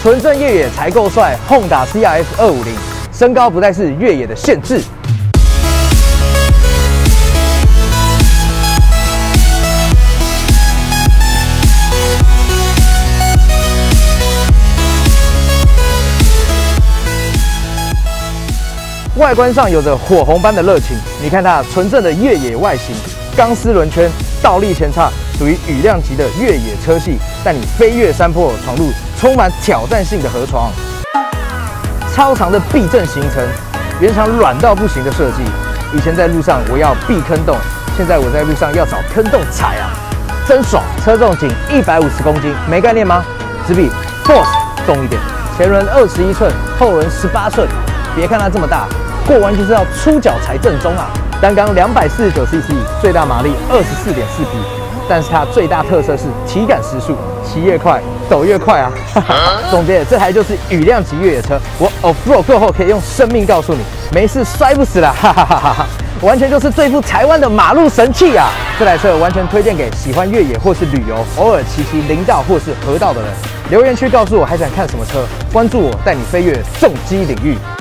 纯正越野才够帅 ，Honda CRF 250，身高不再是越野的限制。外观上有着火红般的热情，你看它纯正的越野外形，钢丝轮圈，倒立前叉，属于羽量级的越野车系，带你飞越山坡，闯入充满挑战性的河床。超长的避震行程，原厂软到不行的设计。以前在路上我要避坑洞，现在我在路上要找坑洞踩啊，真爽！车重仅150公斤，没概念吗？只比 Force 重一点，前轮21寸，后轮18寸。别看它这么大，过弯就是要出脚才正宗啊！单缸249cc， 最大马力24.4匹，但是它最大特色是体感时速，骑越快抖越快啊！总结，这台就是羽量级越野车，我 Off-road 过后可以用生命告诉你，没事摔不死啦！哈哈哈哈！完全就是对付台湾的马路神器啊！这台车完全推荐给喜欢越野或是旅游，偶尔骑林道或是河道的人。留言区告诉我还想看什么车，关注我，带你飞越重机领域。